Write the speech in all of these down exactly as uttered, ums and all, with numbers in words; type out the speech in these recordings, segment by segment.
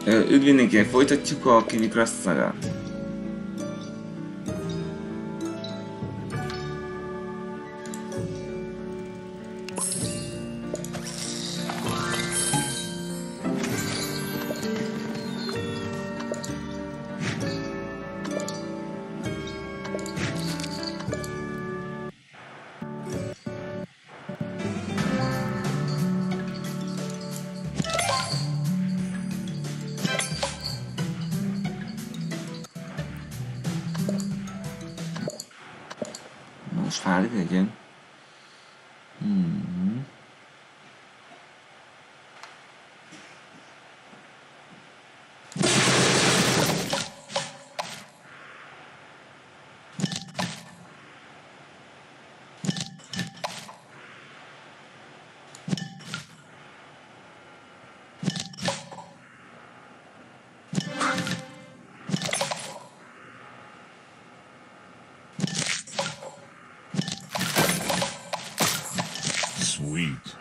Ügyvédnél folytatjuk a Kiwi Crush szagát. Most válik legyen. Hmm. Sweet.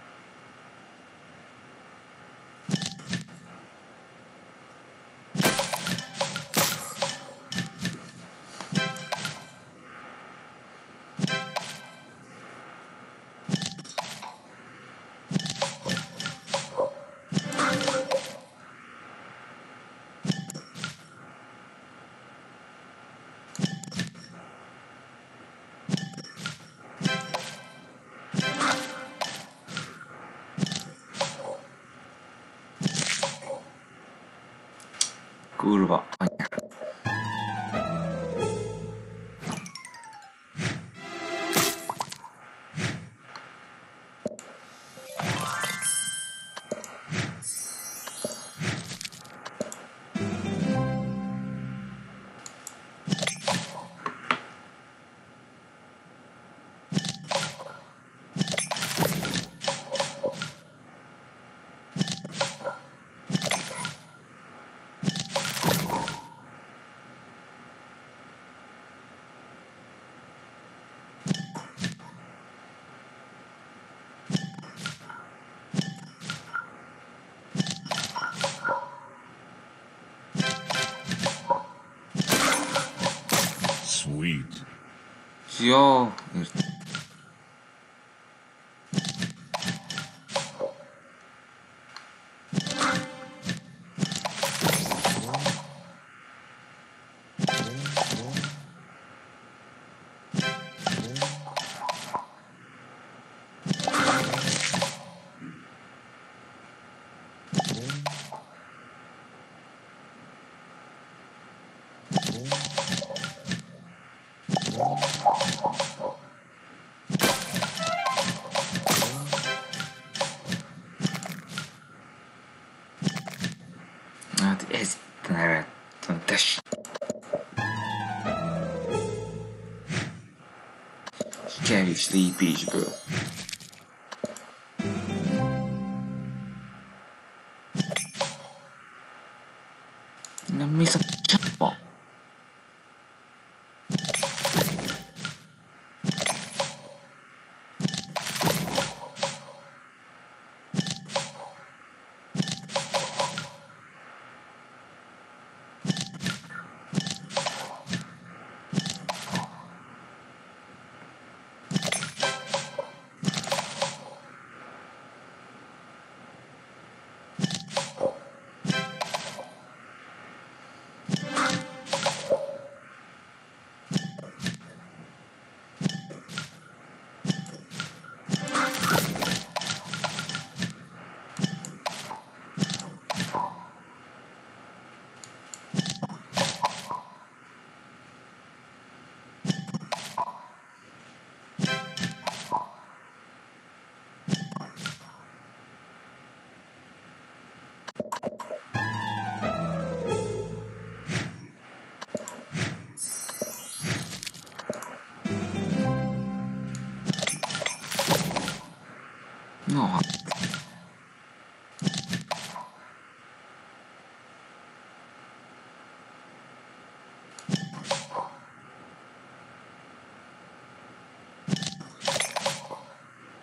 Kurva anyád. Sweet. Jó, értem. Hát ez nevettem, tessék. Kevés lépésből. Nem mész a csapba. No.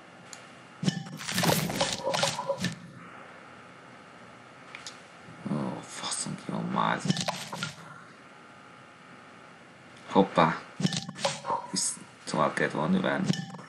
Oh. Hoppá. Szóval kellett volna növelni.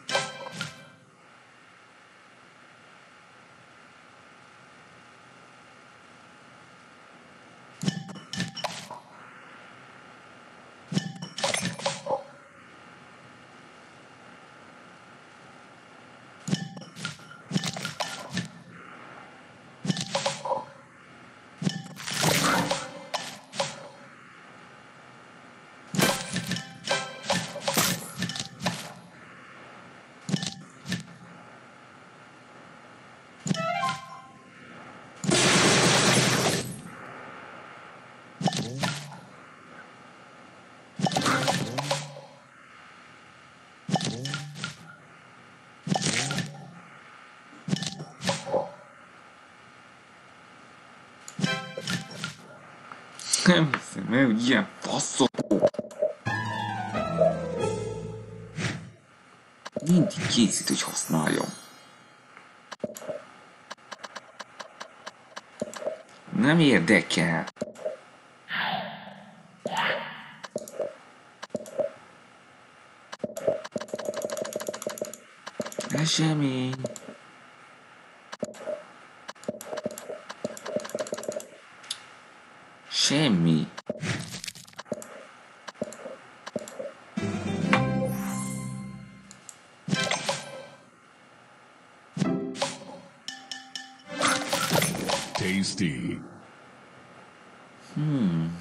Nem hiszem el, hogy ilyen faszok. Mindig készít, hogy használjam. Nem érdekel. Esemény. Semmi. Tasty. Hmm.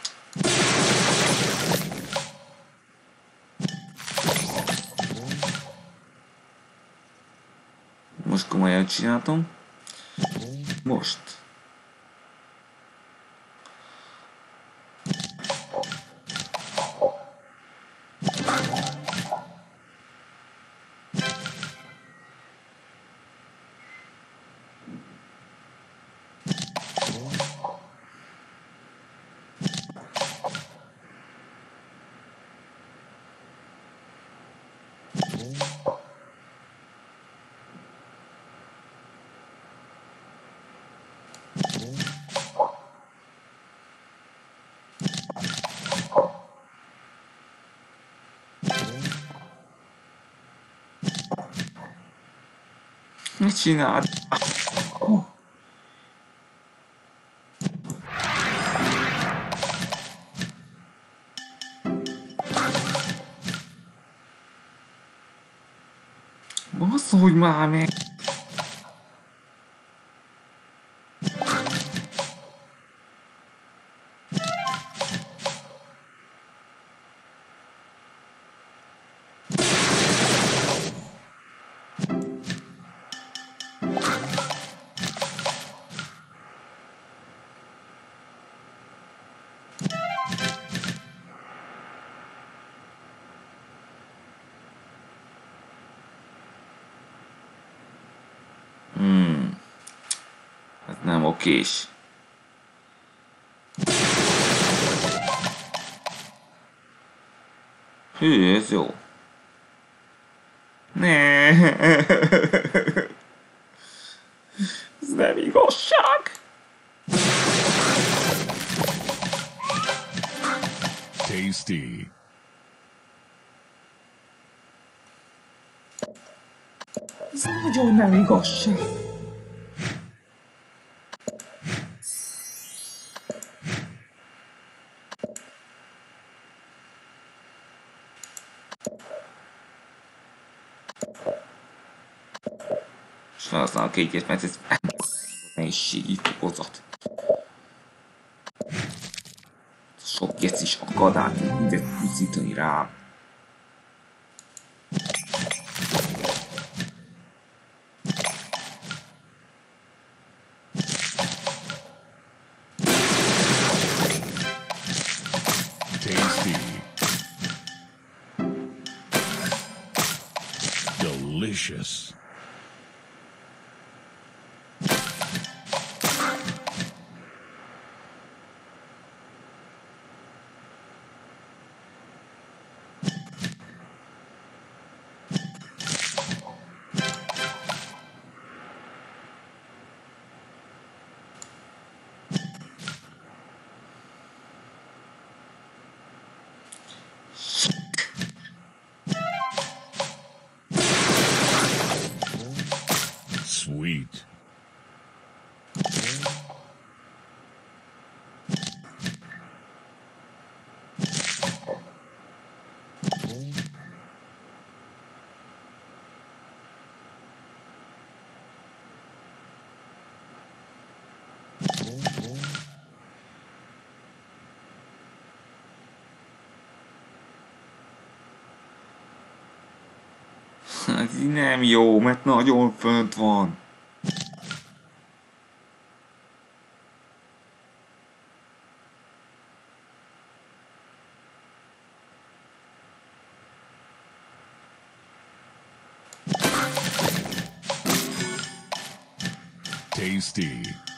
Most komolyan csináltam. Most. Mit csináld? Oh. Basszolj már meg! Hmm. Ez nem okés. Hű, ez jó. Ne. Ez nem igazság. Tasty. Ez nagyon nem igazság. És felhasználom a kékét, mert ez nehézségi fokozat. Sok gecis akadát, mindent pusztítani rám. Tasty. Delicious. Sweet. Ez így nem jó, mert nagyon fönt van. Tasty.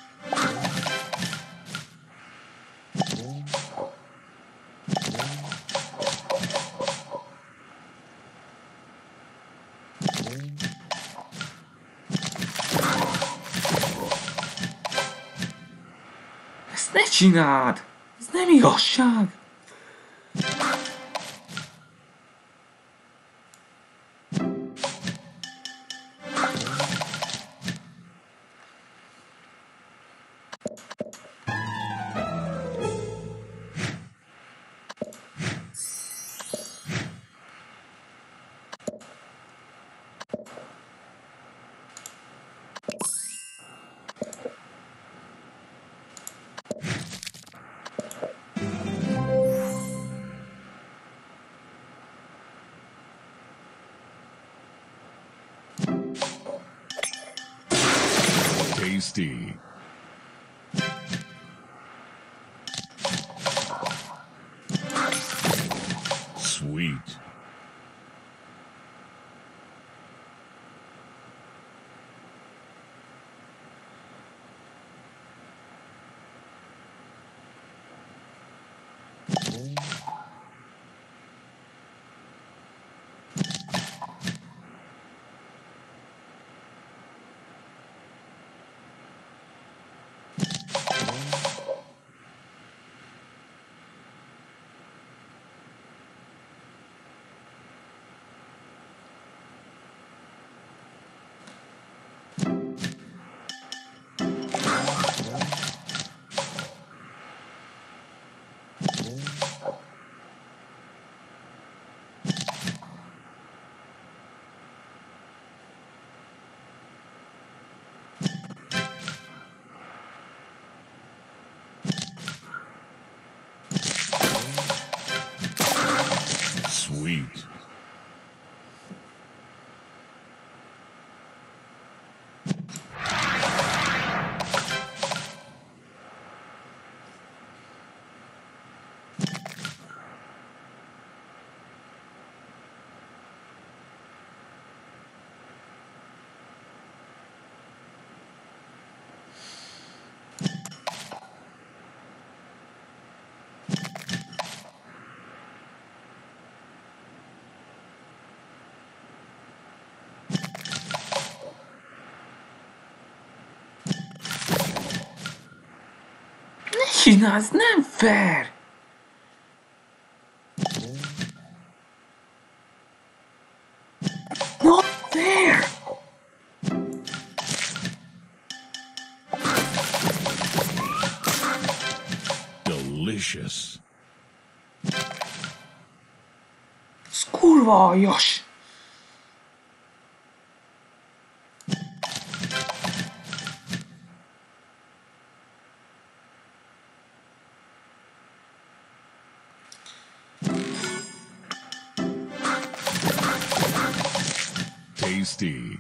Ezt ne csináld! Ez nem igazság! Tasty. Sweet. Sweet. Ne csinálj, ez nem fair! Not fair! Delicious. Ez kurva aljas! Tasty.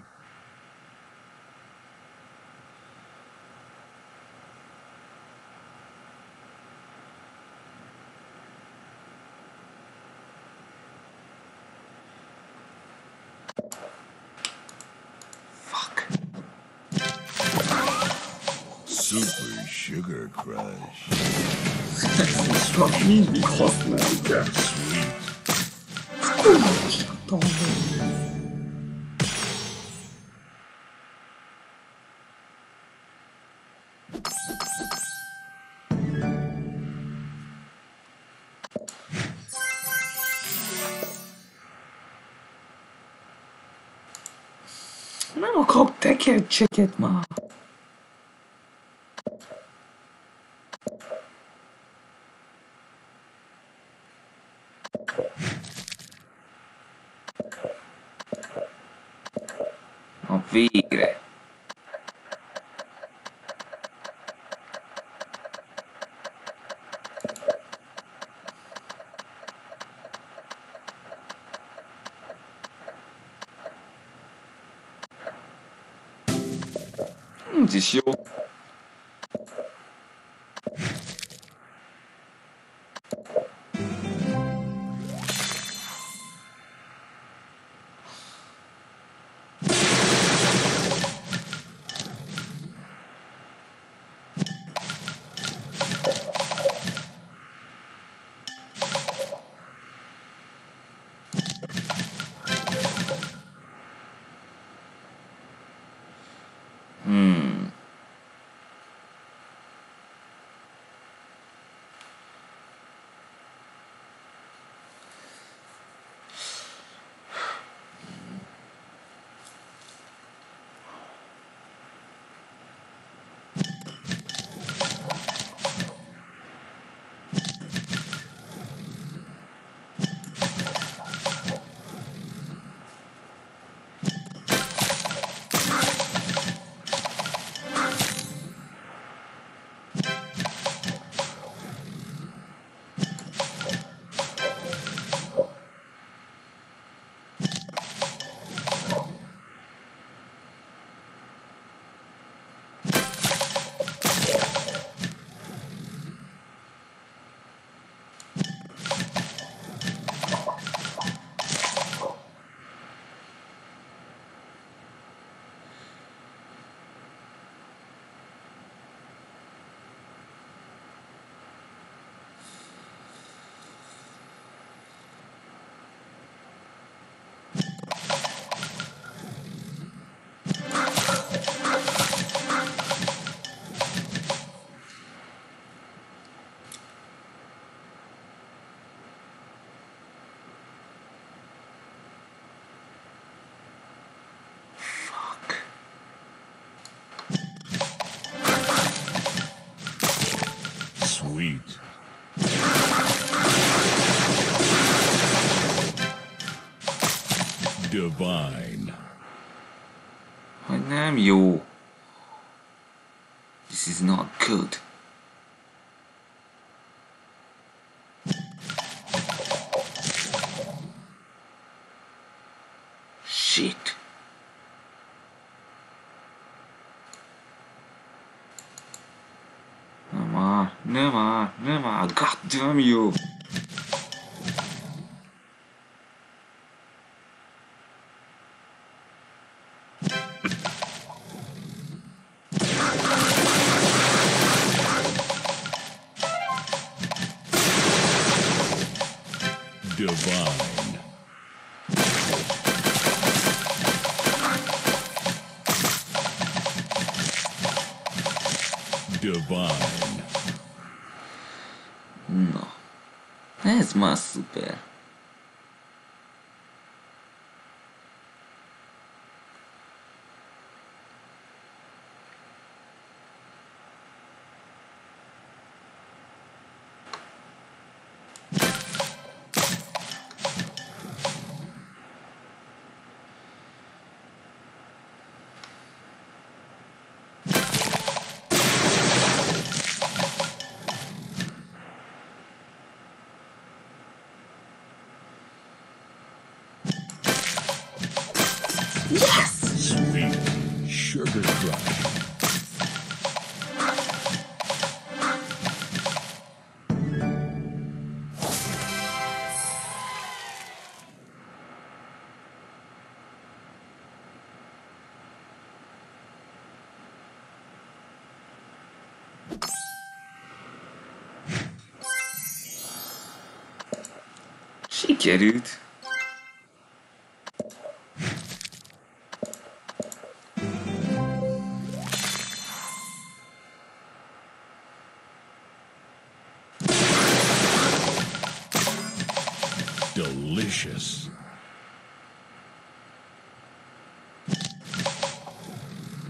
Fuck. Super Sugar Crush. Ez csak mindig használni kell. Sweet. Nem akarok tekintetni. Can't check it, ma. No végre. Ez is jó. Hmm. Sweet. Divine. Hogy nem jó. This is not good. Shit. Nem már, nem már, nem már. God damn you. Divine. Divine. Na. Ez már szuper. Yes! Sweet. Sugar Crush. Sikerült. Delicious.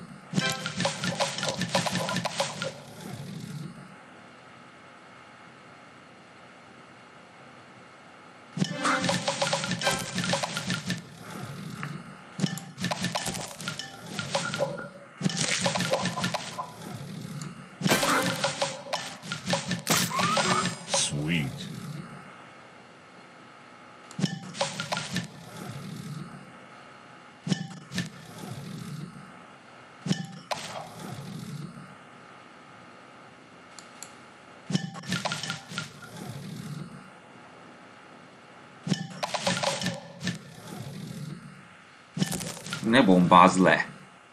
Ne bombázz le!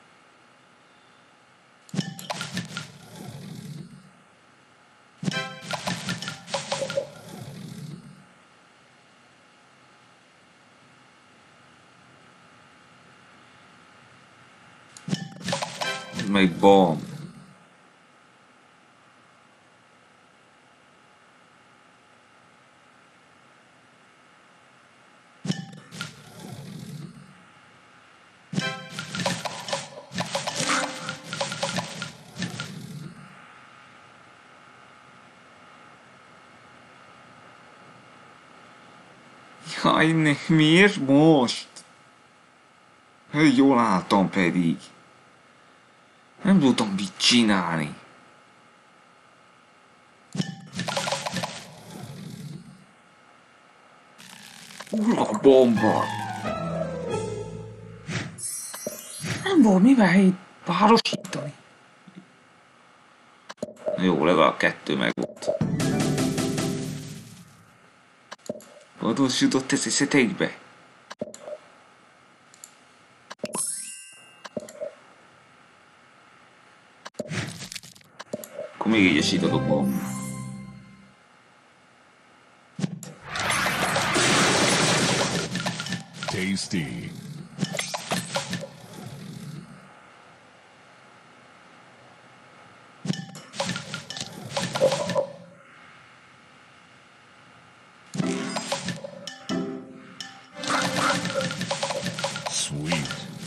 Meg bomb. Jaj, ne, miért most? Jól álltam pedig. Nem tudtam mit csinálni. Ura bomba! Nem volt mivel itt párosítani. Jó, legalább kettő meg volt. Vadon jutott ez eszetekbe? Akkor még egyesítatok magam. Tasty. Sweet.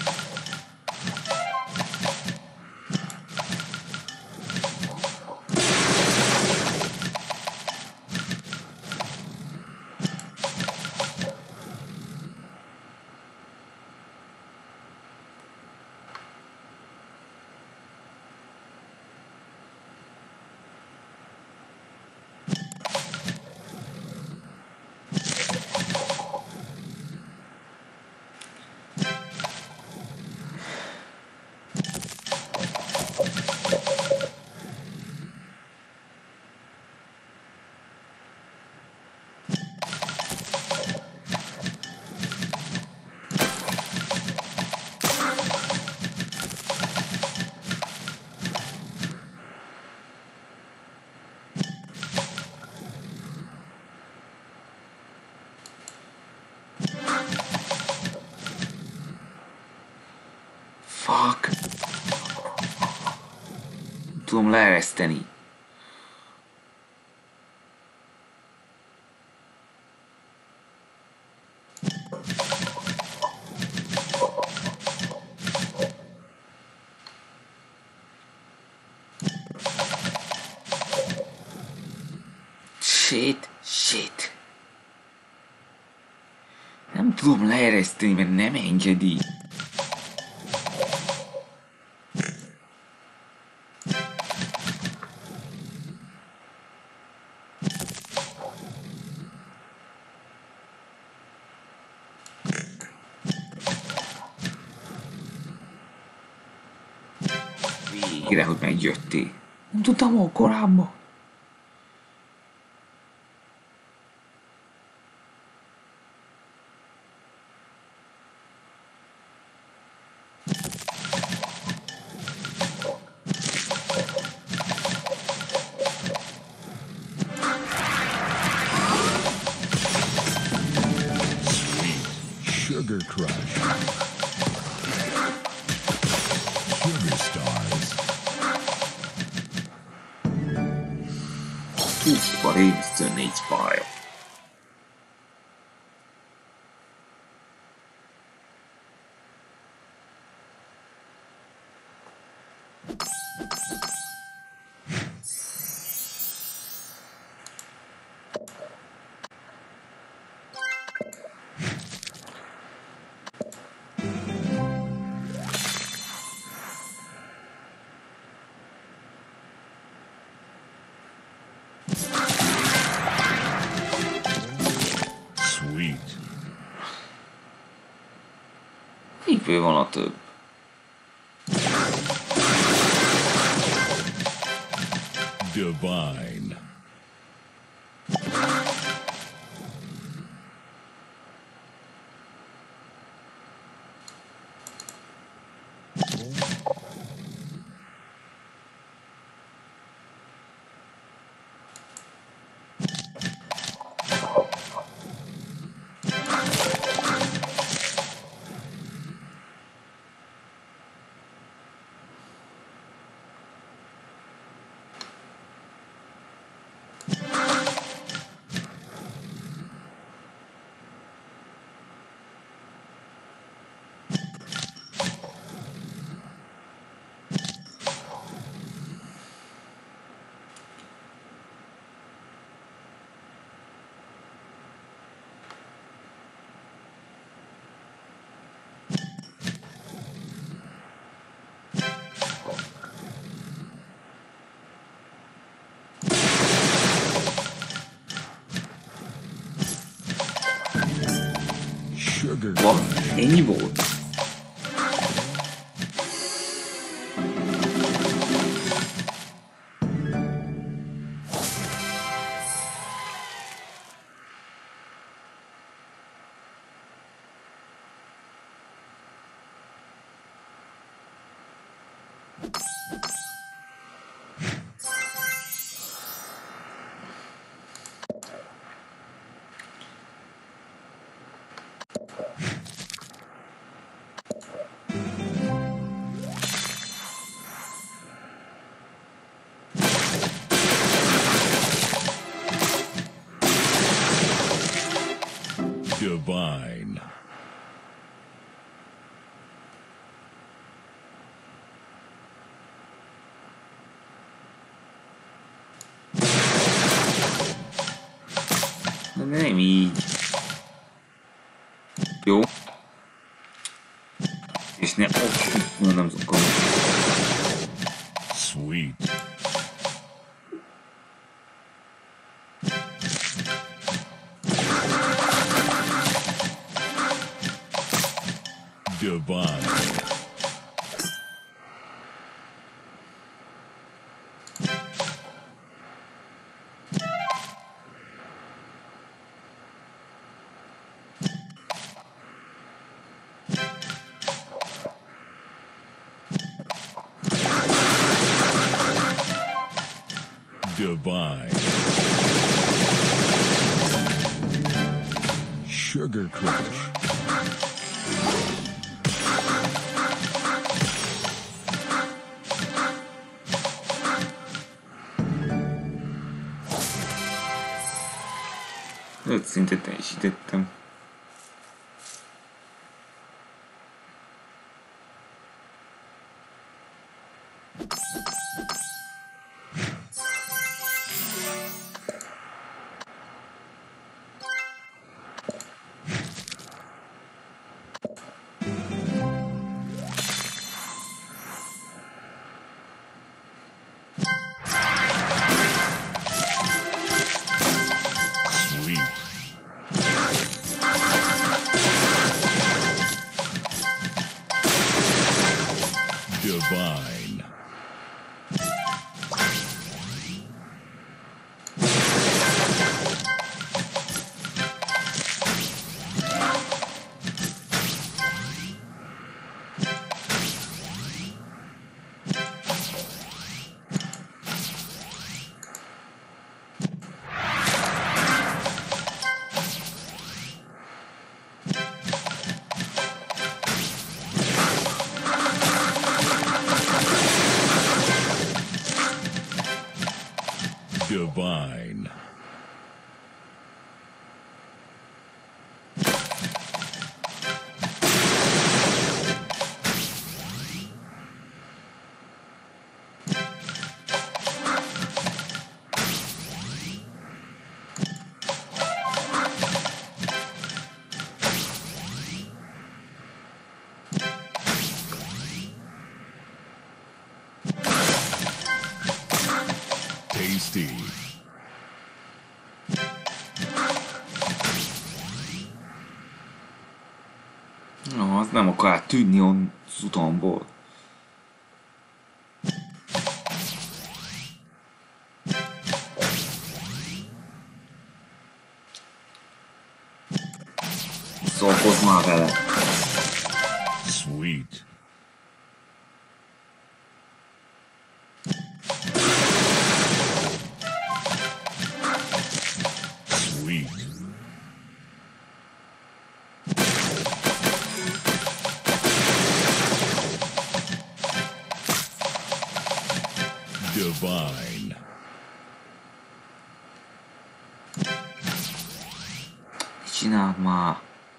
Fuck. Tudom leereszteni. Shit, shit. Nem tudom leereszteni, mert nem engedi. Végre, hogy megjöttél. Nem tudtam hol korábban. Sugar Crush. Sugar Stars. Tuppa rémsztő négy pálya. Sweet. Miből van a több? Divine. Many votes. Divine. Nem így. Jó. És ne... Oh, nem tudom. Sweet. Divine. Divine. Sugar Crush. öt szintet teljesítettem. Divine. Divine. Tasty. No, az nem akar tűnni az utamból. Szórakozz már vele. Sweet. Sweet. Divine. Csináld már.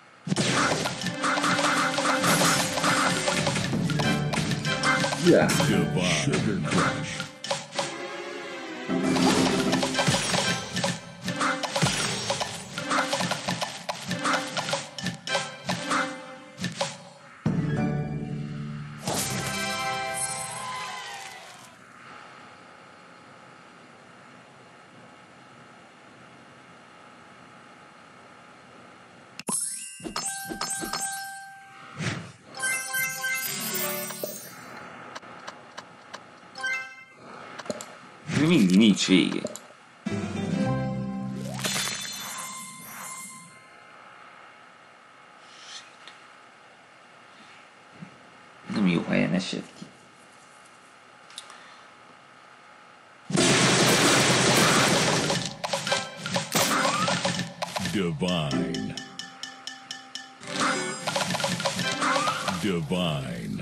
Yeah. Divine. Sugar Crush. Mindig nincs vége. Nem jó helyen esett ki. Divine. Divine.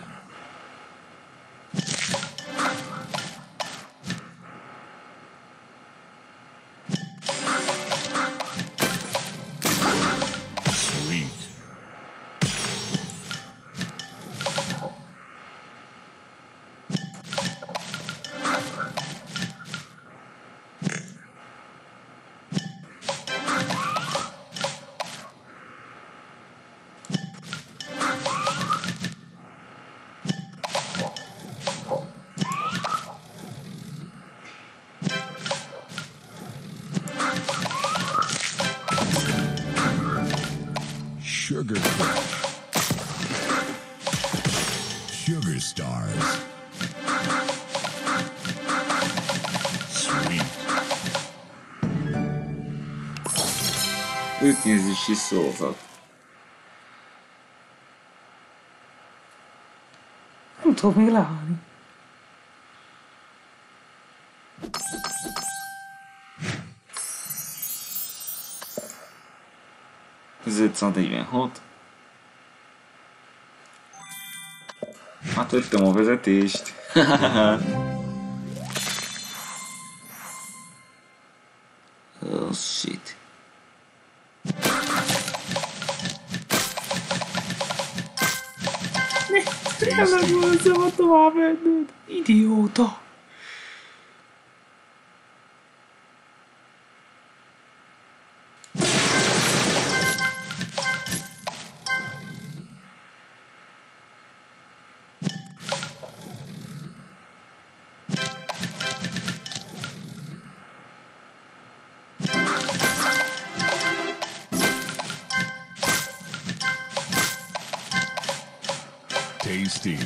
Sweet. Sugar Crush. Sugar Stars. Sweet. ötnézési szózat. Nem tudom még lehalni. Ez ötszáznegyvenhat. Hát vettem a vezetést. Oh shit. Nem volna szabad tovább menned. Idióta. Tasty.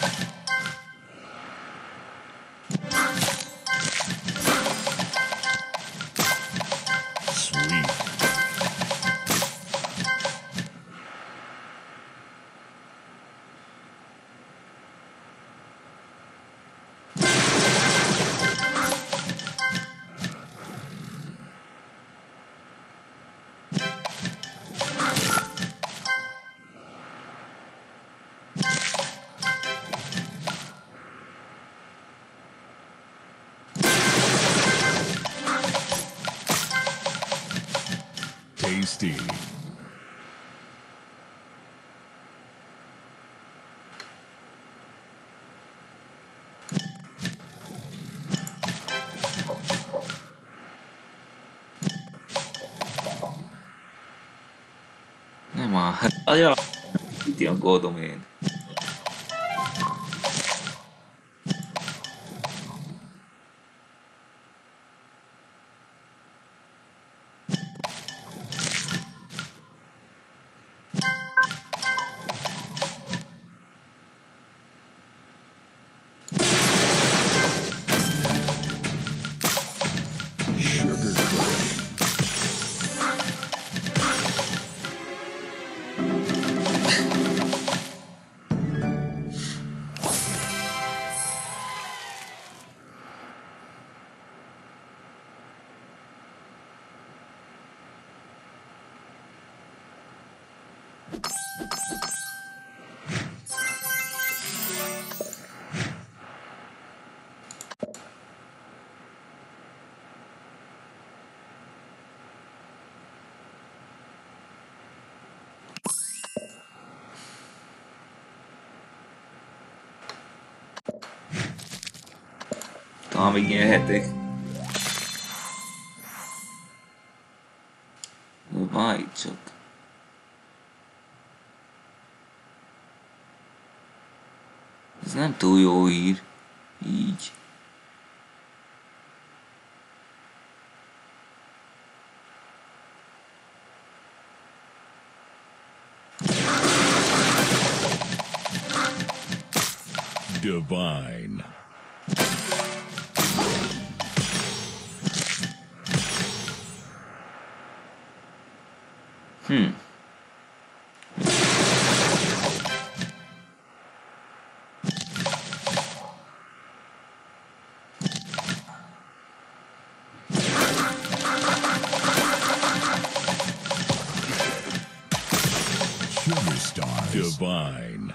Sweet. Tasty. Nem áll. Aja. Itt ilyen gódom én. Sugar Crush. Talán még nyerhetek. Várj csak. Ez nem túl jó hír. Így. Divine. Divine.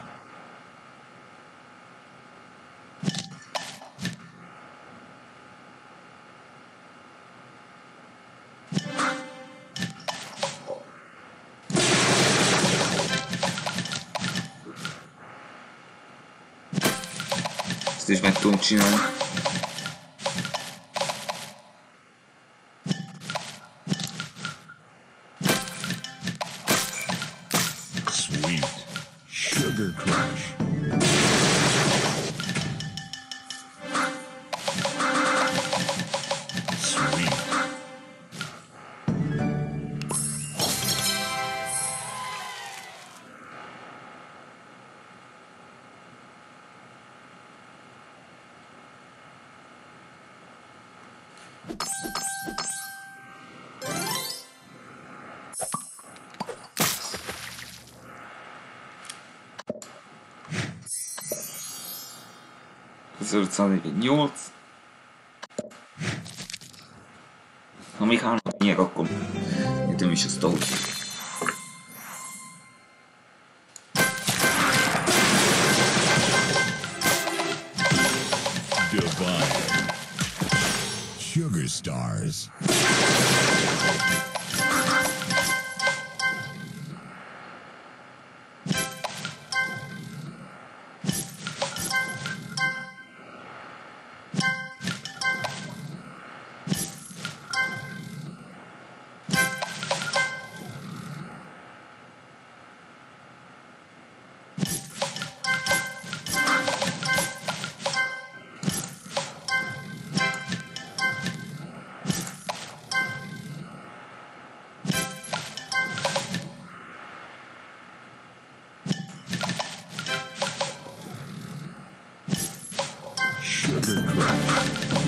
Ezt is meg tudom csinálni. Sweet. Sugar Crush. Sweet. ezerötszáznegyvennyolc. Ha még hármat nyerek, akkor értem is ezt ahhoz. Divine. Sugar Stars. Sugar Crush.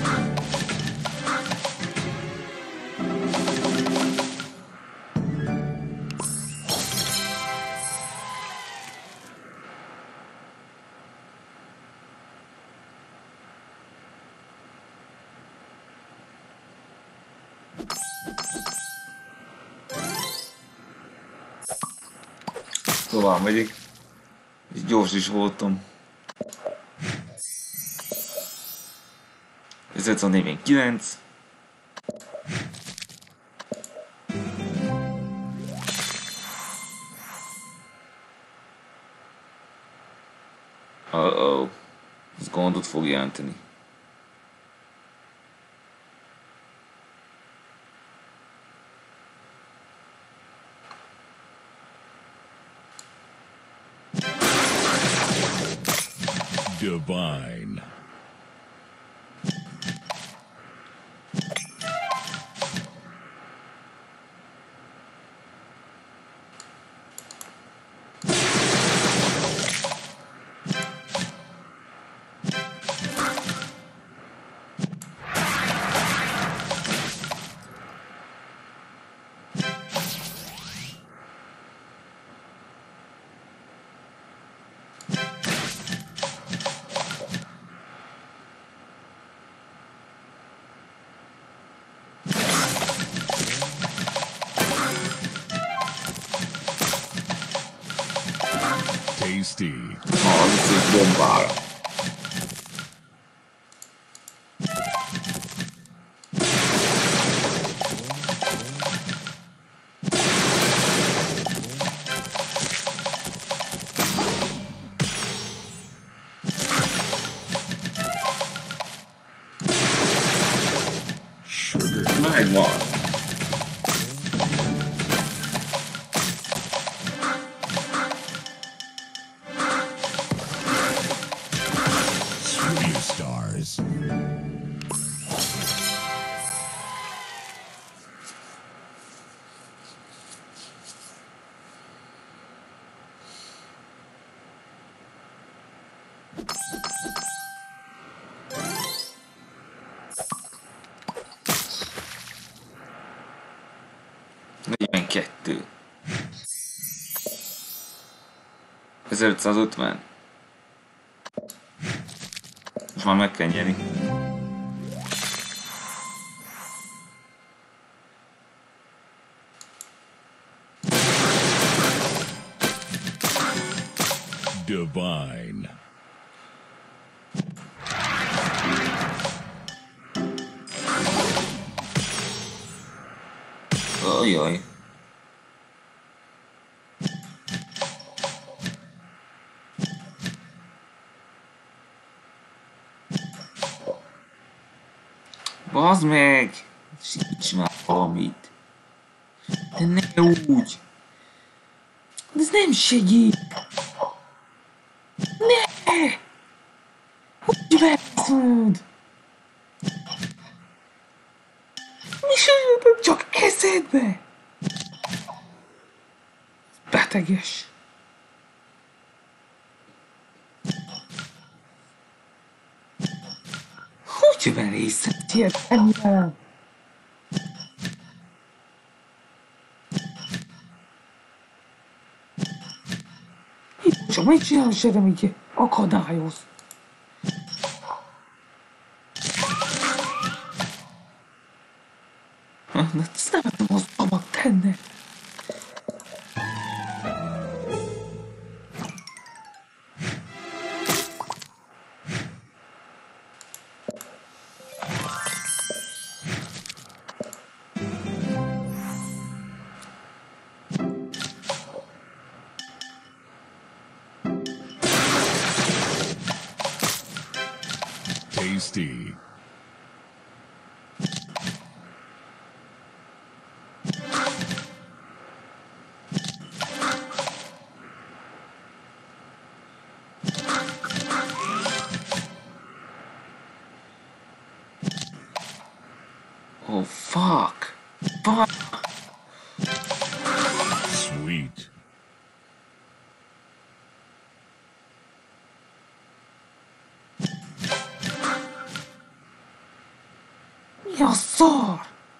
Tovább megyek. És gyors is voltam. ezerötszáznegyvenkilenc. Uh-oh. Ez gondot fog jelenteni. Divine. Tasty. Oh, ez egy bombára. Megvan. Sugar Stars. negyvenkettő. ezerötszázötven. Most már meg kell nyerni. divine. Ajaj. Bazd meg! Síts már valamit. De ne úgy. De ez nem segít. Ne! Hogy veszed? Mi se jutott csak eszedbe? Beteges. Hogy verészed ilyet ennyire? Itt csak mit csinálom sem, így akadályoz. De ezt nem tudom, az szabad tenne. Tasty. Oh fuck. Fuck. Sweet. Mi a szar?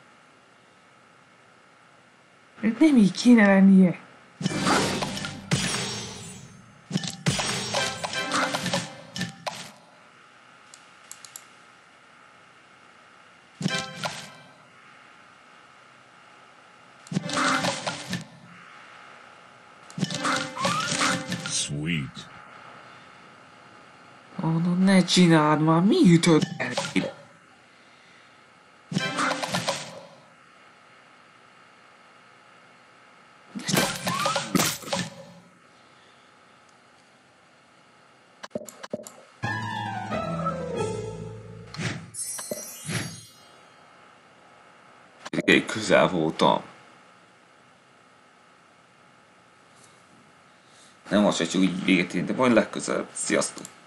Nem így kéne lennie. Sweet. Ó, oh, no, ne csináld már, mi ütött el ide? Elég közel voltam. Nem most, hogy csak úgy véget érni, de majd legközelebb. Sziasztok!